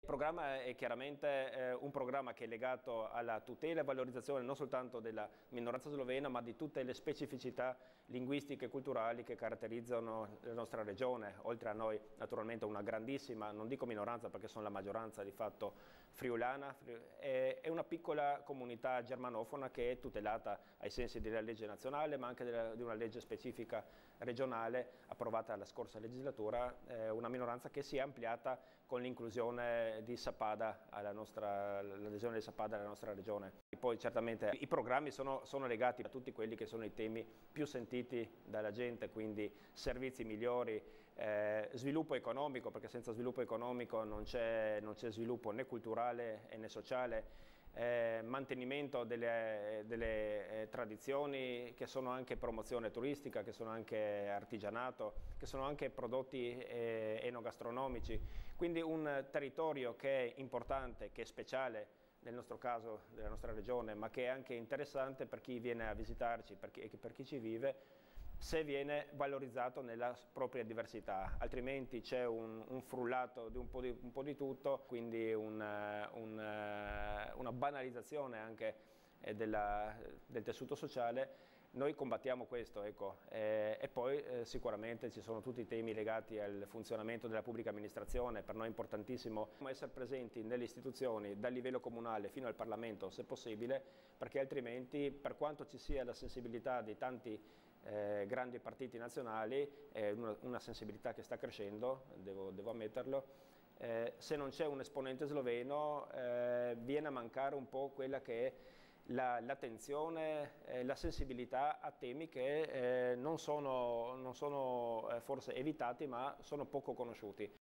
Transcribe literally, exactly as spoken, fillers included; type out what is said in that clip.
Il programma è chiaramente eh, un programma che è legato alla tutela e valorizzazione non soltanto della minoranza slovena, ma di tutte le specificità linguistiche e culturali che caratterizzano la nostra regione. Oltre a noi, naturalmente, una grandissima, non dico minoranza perché sono la maggioranza di fatto friulana, è una piccola comunità germanofona che è tutelata ai sensi della legge nazionale, ma anche della, di una legge specifica regionale approvata la scorsa legislatura, eh, una minoranza che si è ampliata con l'inclusione di Sappada, l'adesione di Sappada alla nostra regione. Poi certamente i programmi sono, sono legati a tutti quelli che sono i temi più sentiti dalla gente, quindi servizi migliori, eh, sviluppo economico, perché senza sviluppo economico non c'è sviluppo né culturale né sociale, eh, mantenimento delle, delle eh, tradizioni che sono anche promozione turistica, che sono anche artigianato, che sono anche prodotti eh, enogastronomici, quindi un territorio che è importante, che è speciale nel nostro caso della nostra regione, ma che è anche interessante per chi viene a visitarci, per chi, per chi ci vive, se viene valorizzato nella propria diversità, altrimenti c'è un, un frullato di un, po di un po' di tutto, quindi un, un, una banalizzazione anche della, del tessuto sociale. Noi combattiamo questo, ecco, eh, e poi eh, sicuramente ci sono tutti i temi legati al funzionamento della pubblica amministrazione. Per noi è importantissimo essere presenti nelle istituzioni dal livello comunale fino al Parlamento se possibile, perché altrimenti, per quanto ci sia la sensibilità di tanti eh, grandi partiti nazionali, è una, una sensibilità che sta crescendo, devo, devo ammetterlo, eh, se non c'è un esponente sloveno eh, viene a mancare un po' quella che è l'attenzione, la, eh, la sensibilità a temi che eh, non sono, non sono eh, forse evitati, ma sono poco conosciuti.